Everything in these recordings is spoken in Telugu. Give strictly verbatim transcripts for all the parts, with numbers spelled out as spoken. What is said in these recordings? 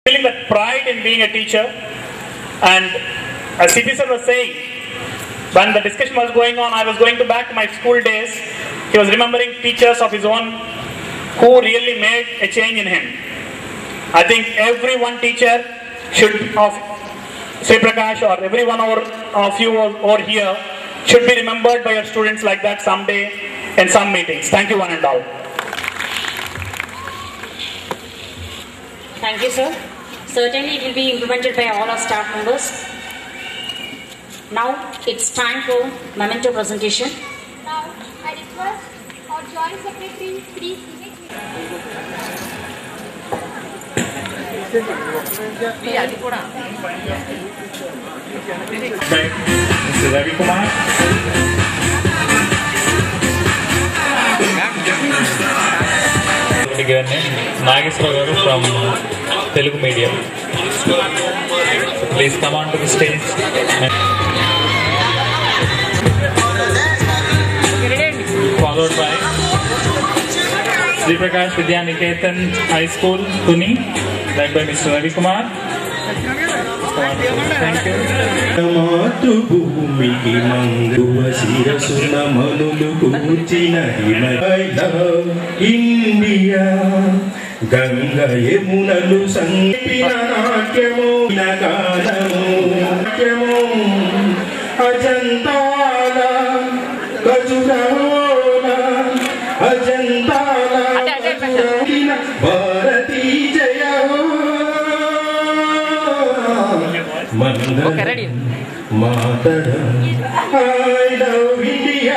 feeling that pride in being a teacher. And as C P sir was saying, when the discussion was going on, I was going to back to my school days. He was remembering teachers of his own who really made a change in him. I think every one teacher should of Sri Prakash or every one of you over here should be remembered by your students like that someday in some meetings. Thank you one and all. Thank you, sir. Certainly it will be implemented by all our staff members. Now it's time for memento presentation. Now I request our Joint Secretary, Sri Sivik. Mister Ravi Kumar. Nageswara garu from Telugu medium. Please come on to the stage. Followed by Sri Prakash Vidya Niketan High School, Tuni, led by Mister Ravi Kumar. Thank you. మాతృ భూమికి మంగువ శిరసున మనులు కూర్చిన ఇండియా గంగ యమునలు సంపిన నాట్యము గానము నాట్యము అజంతాల గజురాల అజంతాల భారతీ జయ Mangalam, Mataram, I love India,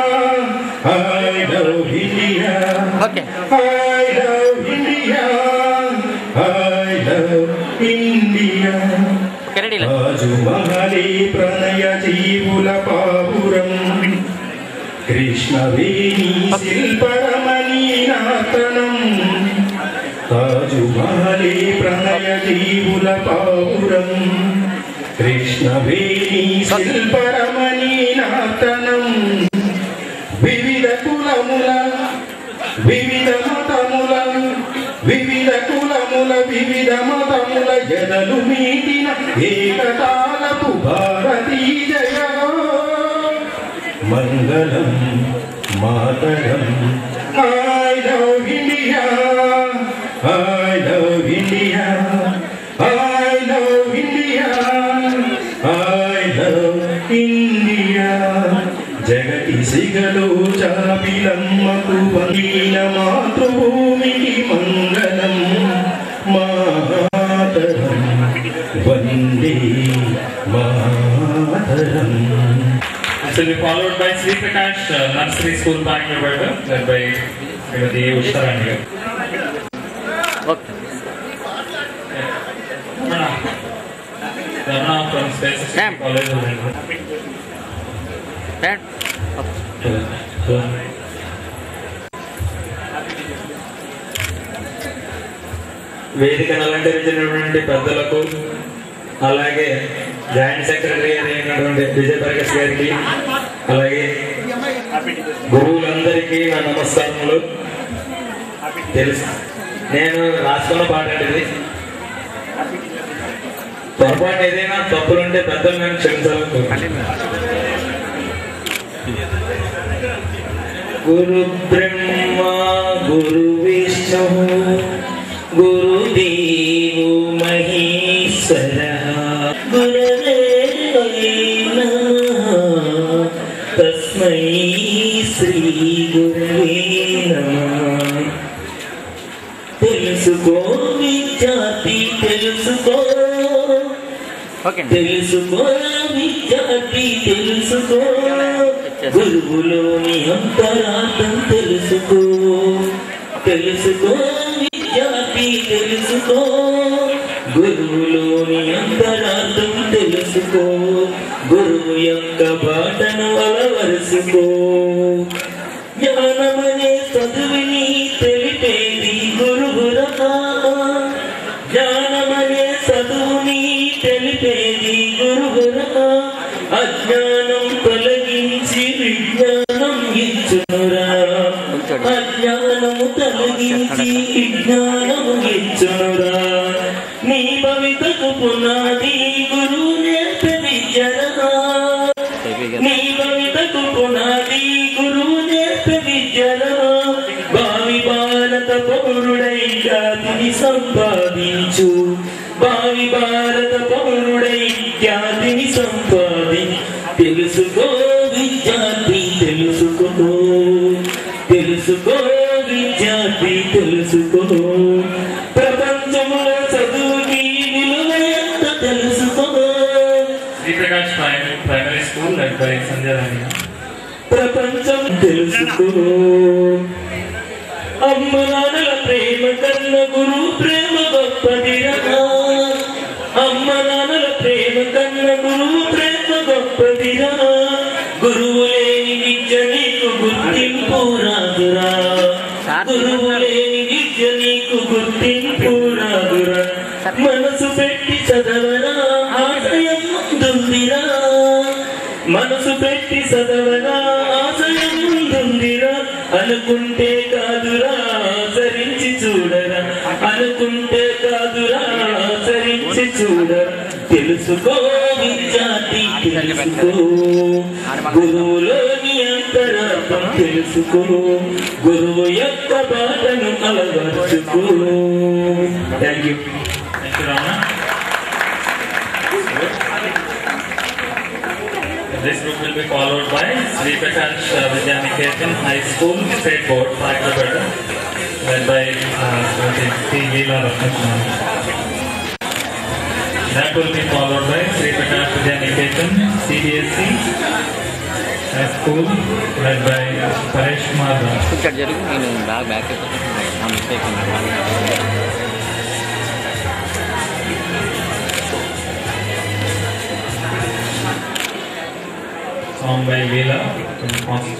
I love India, okay. I love India, I love India. Aju Mahali Pranaya Jeevula Pavuram, Krishna Veni Silparamani Natanam. Aju Mahali Pranaya Jeevula Pavuram, Krishna Veni Silparamani Natanam. Vivida Kulamula, Vivida Matamula, Vivida Kulamula, Vivida Matamula, Yadalu Meetina, Ekatalapu Bharati Jaya. Mangalam, Mataram, I love India, I love India, I love India, I love India. Jagati sigalo chapilammaku vandina mathrubhumiki mangalam mataram vande mataram. This will be followed by Sri Prakash uh, Nursery School Bangalore, led by Srimati Usharani. Okay. Dharna from Space College. Dad. వేదికను అలంకరించినటువంటి పెద్దలకు అలాగే జాయింట్ సెక్రటరీ అయినటువంటి విజయ ప్రకాష్ గారికి అలాగే గురువులందరికీ నా నమస్కారములు. తెలుసు నేను రాసుకున్న పాట అంటే పొరపాటు ఏదైనా తప్పులుంటే పెద్దలు నేను క్షమించాలి. గురు బ్రహ్మ గురు విష్ణు గురుదేవో మహేశ్వర గురవే నమః తస్మై శ్రీ గురవే నమః. తెలుసుకో విద్యార్థి తెలుసుకో, తెలుసుకో విద్యార్థి తెలుసుకో, గురువులోని అంతరార్థం తెలుసుకో. తెలుసుకో విద్యార్థి తెలుసుకో, గురువులోని అంతరార్థం తెలుసుకో. గురువు యొక్క బాటను అలవరుసుకో. జ్ఞానమనే చదువుని తెలిపేది గురువురా, జ్ఞానమనే చదువుని తెలిపేది గురువురా. అజ్ఞానం తొలగించి విజ్ఞానం ఇచ్చునురా, అజ్ఞానము తొలగించి విజ్ఞానము ఇచ్చునురా. నీ భవితకు పునాది గురువు నేర్పే విద్యరా నీ భవితకు పునాది గురువు నేర్పే విద్యరా భావి భారత పౌరుడై ఖ్యాతిని సంపాదించు భావి భారత పౌరుడై ఖ్యాతిని సంపాదించు తెలుసుకో విద్యార్థి తెలుసుకో తెలుసుకో విద్యార్థి తెలుసుకో ప్రపంచంలో చదువుకి విలువ ఎంత తెలుసుకో Sri Prakash primary school led by Sanjay Rani ప్రపంచం తెలుసుకో అమ్మ నాన్నల ప్రేమ కన్న గురు ప్రేమ గొప్పదిరా అమ్మ నాన్నల ప్రేమ కన్న గురువు ప్రేమ గొప్పదిరా గురువు లేని విద్య నీకు గుర్తింపు రాదురా గురువు లేని విద్య నీకు గుర్తింపు రాదురా మనసు పెట్టి చదవరా ఆశయం ముందుందిరా మనసు పెట్టి చదవరా ఆశయం ముందుందిరా అనుకుంటే కాదురా ఆచరించి చూడరా అనుకుంటే కాదురా ఆచరించి చూడరా తెలుసుకో విద్యార్థి తెలుసుకో గురువులోని అంతరార్థం తెలుసుకో గురువు యొక్క బాటను అలవర్చుకో. Thank you. Thank you Rama. This group will be followed by Sri Prakash uh, Vidya Niketan High School State Board, Hyderabad, led by uh, T. Leela Ratnakumar. That will be followed by Sri Prakash Vidya Niketan C B S E High School, led by Paresh Madha. Song by Leela from Cost.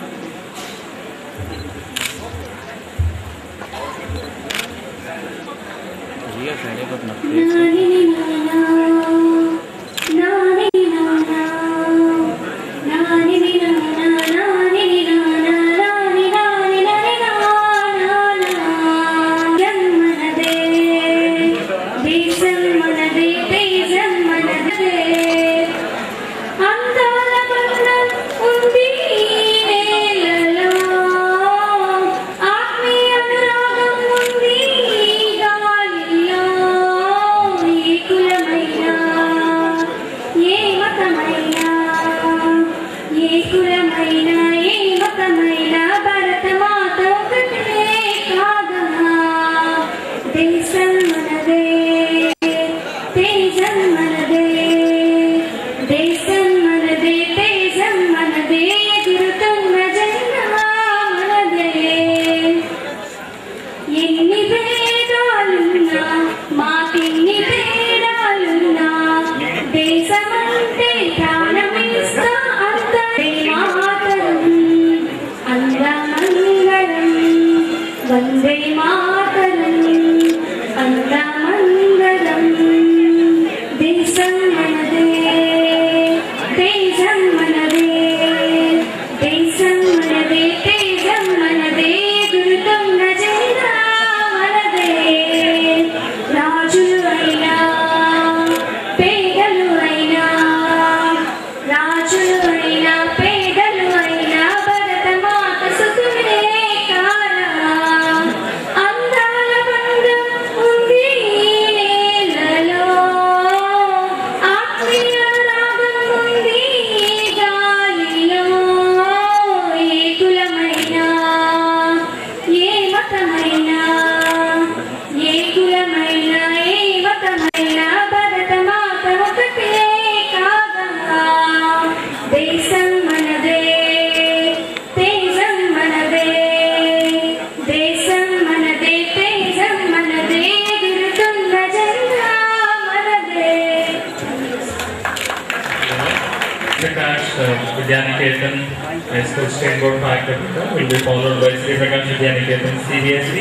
Vidya Niketan High School State Board Hyderabad will be followed by Sri Prakash Vidya Niketan C B S E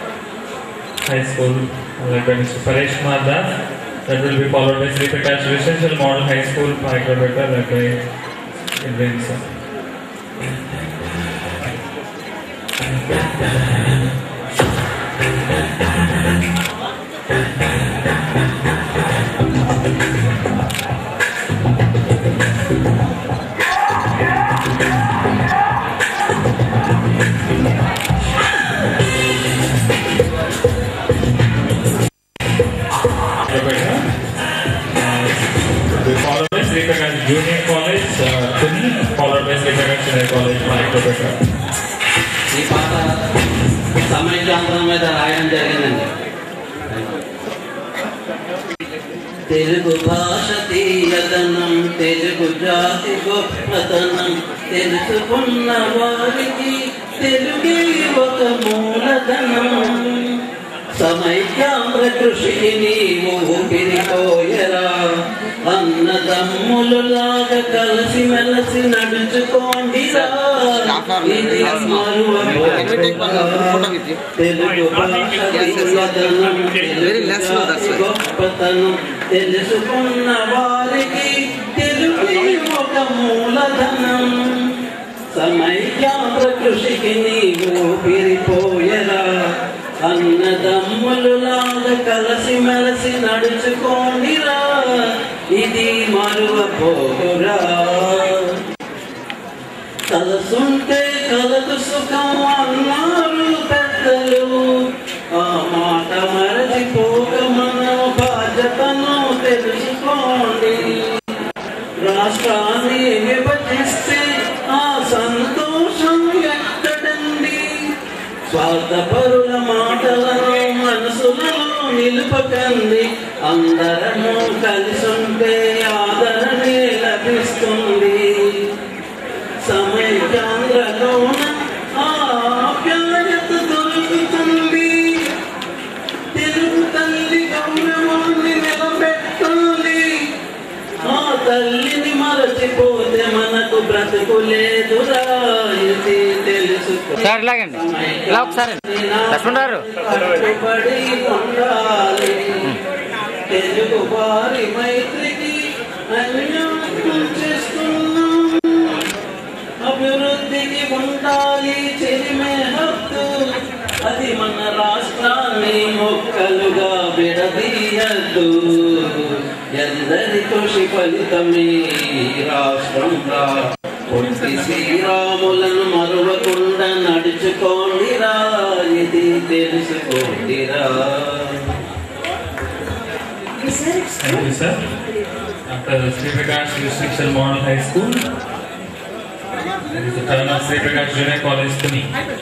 High School, led by Mister Paresh Madha. That will be followed by Sri Prakash Residential Model High School, Hyderabad, led by Indra sir. Thank you. Sri Prakash Junior College, uh, Pune, followed by Sri Prakash Junior College, Manikopeta. ఈ పాట సమైక్యాంధ్రం మీద రాయడం జరిగిందండి. తెలుగు భాష తీయదనం, తెలుగు జాతి గొప్పతనం, తెలుసుకున్న వారికి తెలుగే ఒక మూలధనం. సమైక్యాంధ్ర కృషికి నీవు ఊపిరిపోయరా, అన్నదమ్ములులాగా కలిసి మెలసి నడుచుకోండిరా. ఇది తెలుగు భాష తీయదనం, గొప్పతనం, తెలుసుకున్న వారికి తెలుగు ఒక మూలధనం. సమైక్యాంధ్ర కృషికి నీవు ఊపిరిపోయరా, అన్నదమ్ములులాగా కలిసి మెలసి నడుచుకోండిరా. ఇది మరువపోరా. కలసుంటే కలదు సుఖం అన్నారు పెద్దలు, ఆ మాట మరచిపోక మన బాధ్యతను తెలుసుకోండి. రాష్ట్రాన్ని విభజిస్తే ఆ సంతోషం ఎక్కడండి. స్వార్థపరుల మాటలను మనసులలో నిలుపకండి. అందరము కలిసుంటే ఆదరణే లభిస్తుంది. సమైక్యాంధ్రలోన ఆప్యాయత దొరుకుతుంది. తెలుగు తల్లి గౌరవాన్ని నిలబెట్టాలి. ఆ తల్లిని మరచిపోతే మనకు బ్రతుకు లేదురా. ఇది తెలుసుకో. కట్టుబడి ఉండాలి. తెలుగు వారి మైత్రికి అన్యాయం చేస్తున్నాం. అభివృద్ధికి ఉండాలి చెరిమే హక్కు. అది మన రాష్ట్రాన్ని మొక్కలుగా విడదీయద్దు. ఎందరి కృషి ఫలితమే రాష్ట్రంగా. పొట్టి శ్రీరాములను మరువకుండా నడుచుకోండిరా. ఇది తెలుసుకోండిరా. Thank you, sir. After the Sri Prakash Restriction Model High School, it is the turn of Sri Prakash Junior College, Pune.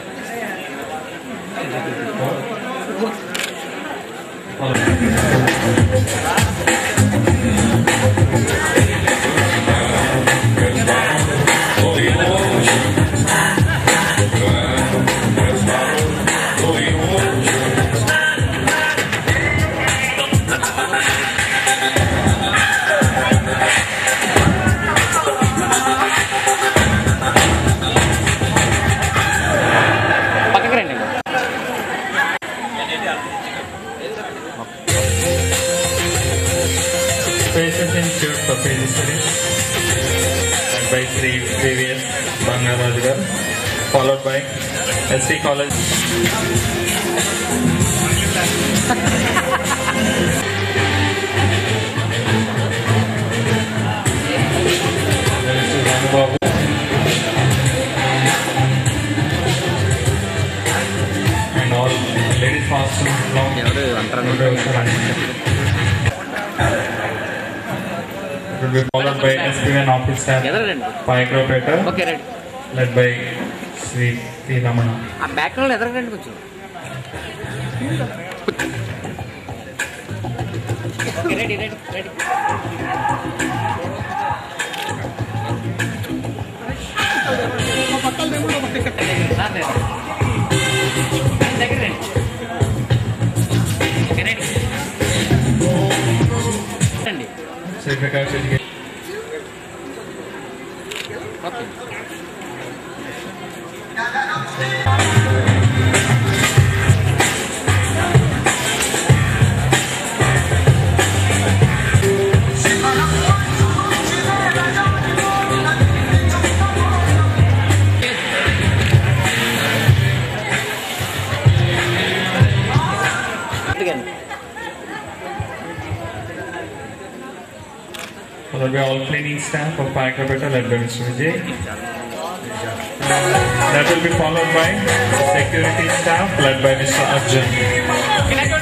Patience Institute for P G Studies, and by Sri Previous Bangarajgar, followed by S C College. And all ladies fast long. It will be followed by S P N office staff, Payakropeta, okay, ready. led by Sri T. Ramana. ఆ బ్యాక్గ్రౌండ్ ఎదరగండి కొంచెం. Okay ready ready ready. దగ్గర రండి. Okay ready. రండి. Sri Prakash Education. ఓకే. Followed by all cleaning staff of Payakropeta, led by Mister Vijay. That will be followed by security staff, led by Mister Arjun.